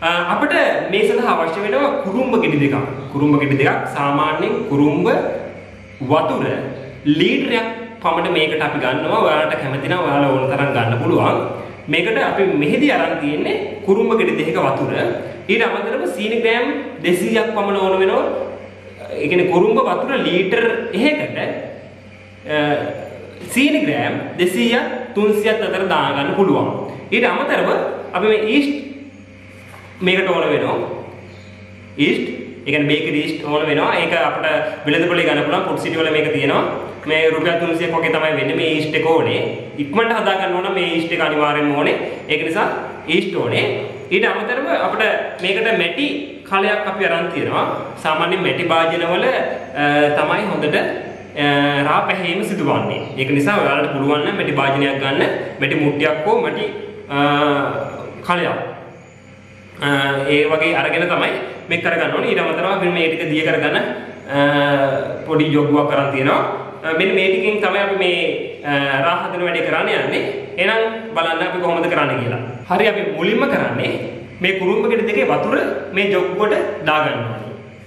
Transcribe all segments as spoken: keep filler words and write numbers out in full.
අපිට මේ සඳහා අවශ්‍ය වෙනවා කුරුම්බ ගෙඩි දෙකක්. කුරුම්බ ගෙඩි දෙකක් සාමාන්‍යයෙන් කුරුම්බ වතුර ලීටරයක් පමණ මේකට අපි ගන්නවා. ඔයාලට කැමති නම් ඔයාලා ඕන තරම් ගන්න පුළුවන්. මේකට අපි මෙහිදී අරන් තියෙන්නේ කුරුම්බ ගෙඩි දෙකක වතුර. ඊට අමතරව සීනි ග්‍රෑම් දෙසීයක් පමණ ඕන වෙනවා. ඒ කියන්නේ කුරුම්බ වතුර ලීටර් එකකට සීනි ග්‍රෑම් දෙසීයක් තුන්සියයක් අතර දා ගන්න පුළුවන්. ඊට අමතරව අපි මේ ඊස්ට් මේකට ඕන වෙනවා. ඊස්ට් ඒ කියන්නේ බේකරි ඊස්ට් ඕන වෙනවා. ඒක අපිට වෙළඳපොලේ ගන්න පුළුවන්. ෆුඩ් සිටි වල මේක තියෙනවා. මේ රුපියල් තුන්සියයක් වගේ තමයි වෙන්නේ මේ ඊස්ට් එක ඕනේ. ඉක්මනට හදා ගන්න ඕන මේ ඊස්ට් එක අනිවාර්යෙන්ම ඕනේ. ඒක නිසා ඊස්ට් ඕනේ. ඊට අමතරව අපිට මේකට මැටි කලයක් අපි අරන් තියෙනවා. සාමාන්‍යයෙන් මැටි භාජනවල තමයි හොඳට රා පැහැීම සිදුවන්නේ. ඒක නිසා ඔයාලට පුළුවන් නම් මැටි භාජනයක් ගන්න. මැටි මුට්ටියක් හෝ මැටි කලයක් ඒ වගේ අරගෙන තමයි මේක කරගන්න ඕනේ. ඊට අමතරව අපි මේ ටික දිය කරගන්න පොඩි ජොග්ගුවක් කරන් තියෙනවා. මෙන්න මේ ටිකෙන් තමයි අපි මේ රා හදන වැඩේ කරන්න යන්නේ. එහෙනම් බලන්න අපි කොහොමද කරන්නේ කියලා. හරි අපි මුලින්ම කරන්නේ මේ කුරුම්බ ගෙඩි දෙකේ වතුර මේ ජොග්ගුවට දාගන්න ඕනේ.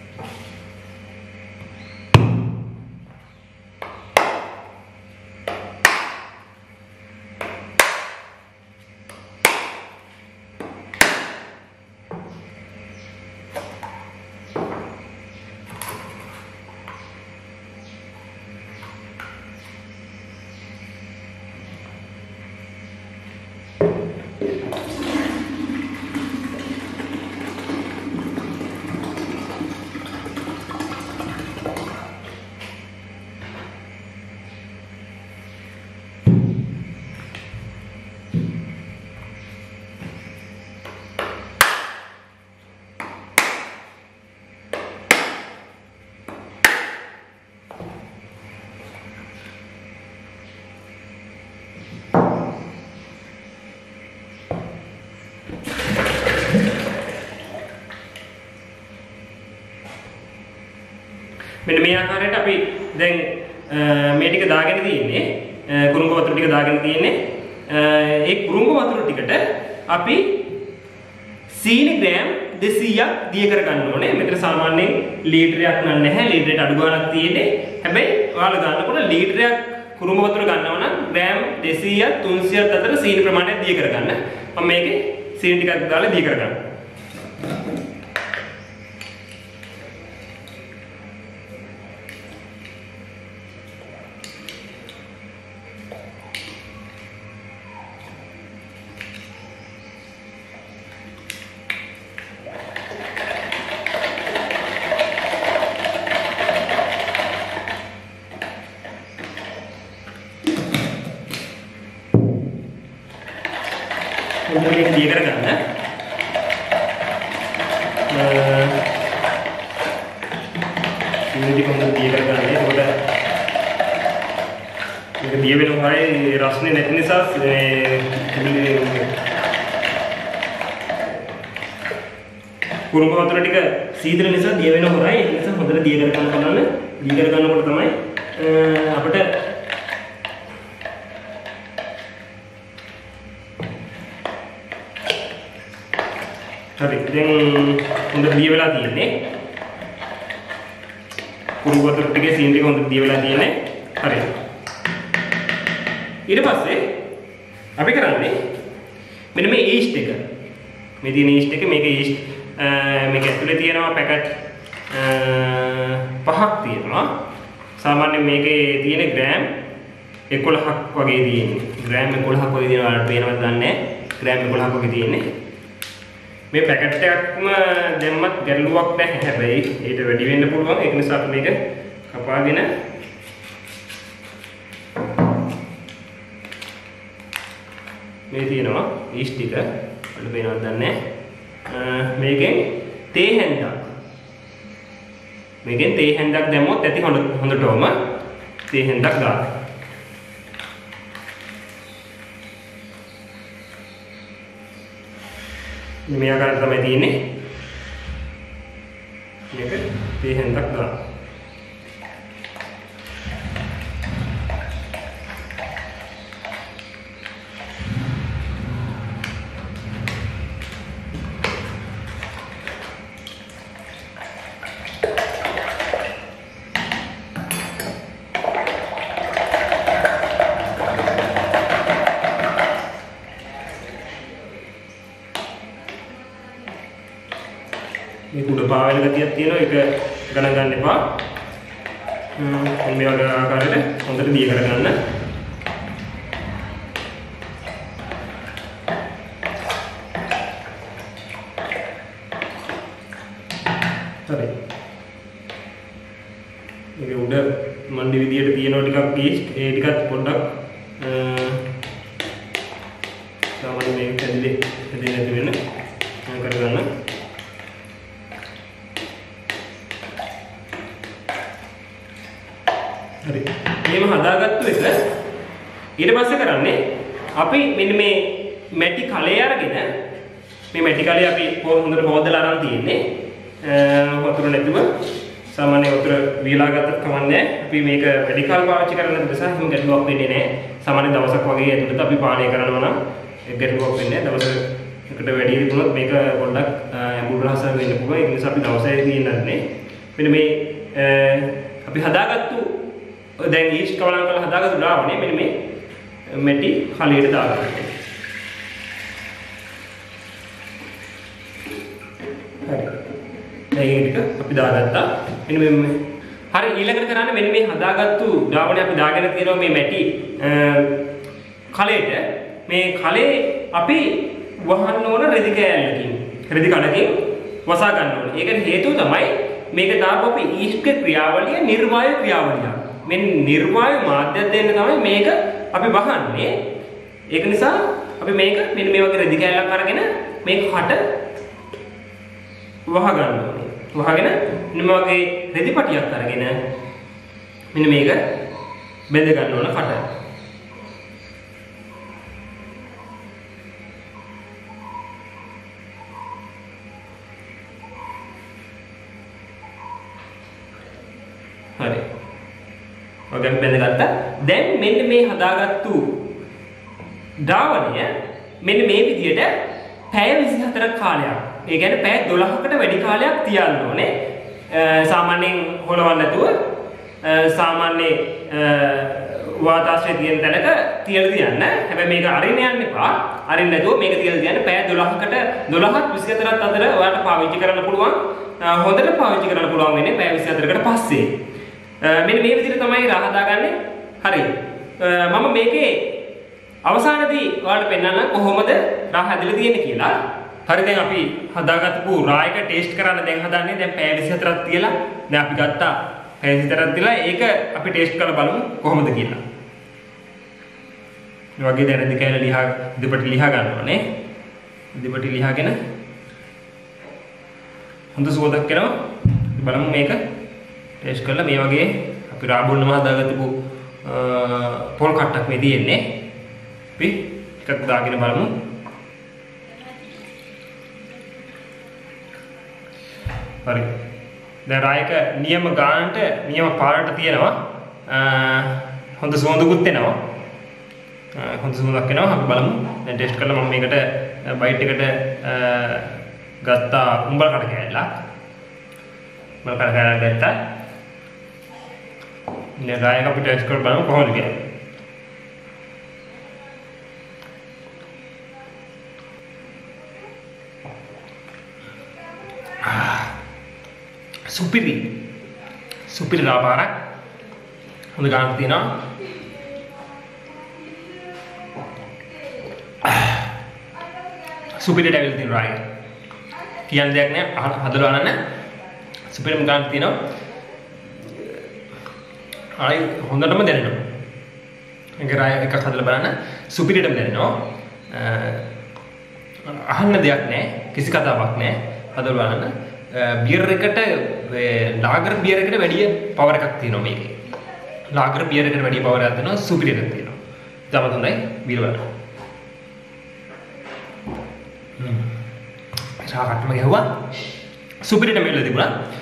මෙන්න මේ ආකාරයට අපි දැන් මේ ටික දාගෙන තියෙන්නේ කුරුම්බ වතුර ටික දාගෙන තියෙන්නේ ඒ කුරුම්බ වතුර ටිකට අපි සීනි ග්‍රෑම් දෙසීයක් දිය කර ගන්න ඕනේ. මෙතන සාමාන්‍යයෙන් ලීටරයක් නෑ නැහැ. ලීටරයට අඩු ගාණක් තියෙන්නේ. හැබැයි ඔයාලා ගන්නකොට ලීටරයක් කුරුම්බ වතුර ගන්නවා නම් ග්‍රෑම් දෙසීයක් තුන්සියයක් අතර සීනි ප්‍රමාණය දිය කර ගන්න. මම මේකේ සීනි ටිකක් දාලා දිය කර ගන්නවා. මේක දිය කරගන්න. මේක කොහොමද දිය කරගන්නේ? ඒකට මේක දිය වෙනවා හරිය රස්නේ නැති නිසා මේ කුරුම්බ වතුර ටික සීතල නිසා දිය වෙනවා හොරයි. ඒ නිසා හොඳට දිය කරගන්න බලන්න. දිය කරගන්නකොට තමයි අපිට හරි දැන් හොඳට දිය වෙලා තියෙන්නේ. කුරුම්බ වතුර ටිකේ සීනි ටික හොඳට දිය වෙලා තියෙන්නේ. හරි. ඊට පස්සේ අපි කරන්නේ මෙන්න මේ ඊස්ට් එක. මේ තියෙන ඊස්ට් එක මේක ඊස්ට් මේක ඇතුලේ තියෙනවා පැකට් පහක් තියෙනවා. සාමාන්‍යයෙන් මේකේ තියෙන ග්‍රෑම් එකොළහක් වගේ තියෙන්නේ. ග්‍රෑම් එකොළහක් වගේ තියෙනවා. ඔයාලට පේනවද දන්නේ නැහැ. ග්‍රෑම් එකොළහක් වගේ තියෙන්නේ. මේ පැකට් එකක්ම දැම්මත් ගැටලුවක් නැහැ. හැබැයි ඊට වැඩි වෙන්න පුළුවන්. ඒක නිසා අපි මේක කපාගෙන මේ තියෙනවා ඊස්ට් ටික. ඔයාලට පේනවද දන්නේ නැහැ. මේකෙන් තේ හැන්දක්. මේකෙන් තේ හැන්දක් දැම්මොත් ඇති හොඳ හොඳටම තේ හැන්දක් දාන්න. මේ ආකාරයට තමයි තියෙන්නේ. මේක තේ හැන්දක් දාන්න. මේක උඩ පාවෙන ගතියක් තියෙනවා. ඒක ගණන් ගන්න එපා. හ්ම් මේ වගේ ආකාරයට හොඳට දිය කරගන්න. හරි. මේක උඩ මණ්ඩි විදියට තියෙනවා ටිකක් ඊස්ට්. ඒ ටිකත් පොඩ්ඩක් සාමාන්‍ය මේක ඇදලි ඇදලි නැති වෙන මම කරගන්න. හරි. මේව හදාගත්තු එක ඊට පස්සේ කරන්නේ අපි මෙන්න මේ මැටි කලේ අරගෙන මේ මැටි කලේ අපි හොඳට හොදලා අරන් තියෙන්නේ. වතුර නැතුව සාමාන්‍ය වතුර වීලා ගත්තත් කමන්නේ. අපි මේක වැඩි කාල පාවිච්චි කරන්න නිසා හිම ගැටලුවක් වෙන්නේ නැහැ. සාමාන්‍ය දවසක් වගේ ඇතුළත අපි පානය කරනවා නම් ගැටලුවක් වෙන්නේ නැහැ. දවසකට වැඩි වුණොත් මේක පොඩ්ඩක් ඇඹුල් රස වෙන්න පුළුවන්. ඒ නිසා අපි දවසේ තියෙන්නේ මෙන්න මේ අපි හදාගත්තු දැන් ඊස්ට් කවලම් කරලා හදාගත්තු ද්‍රාවණය මෙන්න මේ මැටි කලයට දාගන්න. හරි. දැන් ඒක අපි දාගත්තා. මෙන්න මේ හරි ඊළඟට කරන්නේ මෙන්න මේ හදාගත්තු ද්‍රාවණය අපි දාගෙන තියෙනවා මේ මැටි කලයට. මේ කලේ අපි වහන්න ඕන රෙදි කෑල්ලකින් රෙදි කඩකින් වසා ගන්න ඕනේ. ඒකට හේතුව තමයි මේක දාපු අපි ඊස්ට් ක්‍රියාවලිය නිර්වායු ක්‍රියාවලිය. මේ නිර්වායු මාධ්‍ය දෙන්න තමයි මේක අපි වහන්නේ. ඒක නිසා අපි මේක මෙන්න මේ වගේ රෙදි කෑල්ලක් අරගෙන මේක කට වහ ගන්න ඕනේ. වහගෙන මෙන්න වගේ රෙදි පටියක් අරගෙන මෙන්න මේක බෙද ගන්න ඕන කට. හරි. ඔයගෙන් බෙදගත්තා. දැන් මෙන්න මේ හදාගත්තු ද්‍රාවණය මෙන්න මේ විදියට පැය විසිහතරක කාලයක්. ඒ කියන්නේ පැය දොළහකට වැඩි කාලයක් තියන්න ඕනේ. සාමාන්‍යයෙන් හොලවන්න නැතුව සාමාන්‍ය වාතාශ්‍රය තියෙන තැනක තියලා තියන්න. හැබැයි මේක අරින්න යන්න එපා. අරින්න නැතුව මේක තියලා තියන්න පැය දොළහකට දොළහත් විසිහතරත් අතර ඔයාලට පාවිච්චි කරන්න පුළුවන්. හොඳට පාවිච්චි කරන්න පුළුවන් වෙන්නේ පැය විසිහතරකට පස්සේ. මෙන්න මේ විදිහට තමයි රහ හදාගන්නේ. හරි. මම මේකේ අවසානයේදී ඔයාලට පෙන්නන්න කොහොමද රහ හැදලා තියෙන්නේ කියලා. හරි දැන් අපි හදාගත්තු රායක ටේස්ට් කරන්න දැන් හදන්නේ. දැන් පැය විසිහතරක් තියලා දැන් අපි ගත්තා පැය විසිහතරක් තියලා ඒක අපි ටේස්ට් කරලා බලමු කොහොමද කියලා. මේ වගේ දැන් දෙකයිල ලිහා දෙපටි ලිහා ගන්න ඕනේ. දෙපටි ලිහාගෙන හොඳ සුවඳක් එනවා. බලමු මේක ටේස්ට් කරලා. මේ වගේ අපි රාබුන්නම හදාගත්තු පොල් කට්ටක් මේ තියෙන්නේ. අපි ටිකක් දාගෙන බලමු. හරි. දැන් රායක නියම ගානට නියම පාරට තියෙනවා. හොඳ සුවඳකුත් එනවා. හොඳ සුවඳක් එනවා. අපි බලමු. දැන් ටෙස්ට් කරලා මම මේකට බයිට් එකට ගත්තා උඹල කඩ කෑල්ලක්. උඹල කඩ කෑල්ලක් ගත්තා. ඉතින් රායක අපි ටෙස්ට් කරලා බලමු කොහොමද කියලා. සුපිරි සුපිරි රාපාරක් හොඳ ගානක් තියෙනවා. සුපිරි ඩෙවිල් තියෙන රායි කියන්න දෙයක් නෑ. හදලා ගන්න සුපිරිම ගානක් තියෙනවා. ආයි හොඳටම දැනෙනවා. මේක රායි එකක් හදලා බලන්න සුපිරිටම දැනෙනවා. අහන්න දෙයක් නෑ. කිසි කතාවක් නෑ. හදලා බලන්න. බියර් එකට ලාගර් බියර් එකට වැඩිය පවර් එකක් තියෙනවා මේකේ. ලාගර් බියර් එකට වැඩිය පවර් එකක් තියෙනවා. සුපිරි එකක් තියෙනවා. තමයි හොඳයි බීර බලන්න. හ්ම්. සාකට්ටම ගහුවා. සුපිරිට මෙල්ල තිබුණා.